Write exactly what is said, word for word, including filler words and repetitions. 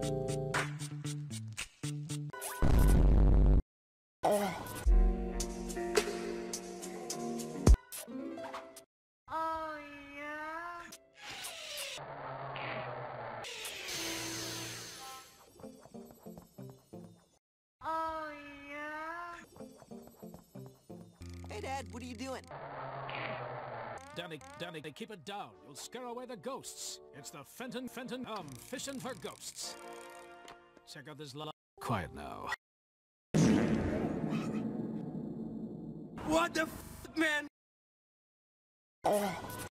Oh, yeah? Oh, yeah? Hey, Dad, what are you doing? Danny, Danny, keep it down. You'll scare away the ghosts. It's the Fenton, Fenton, um, fishing for ghosts. Check out this lullaby. Quiet now. What the f***, man?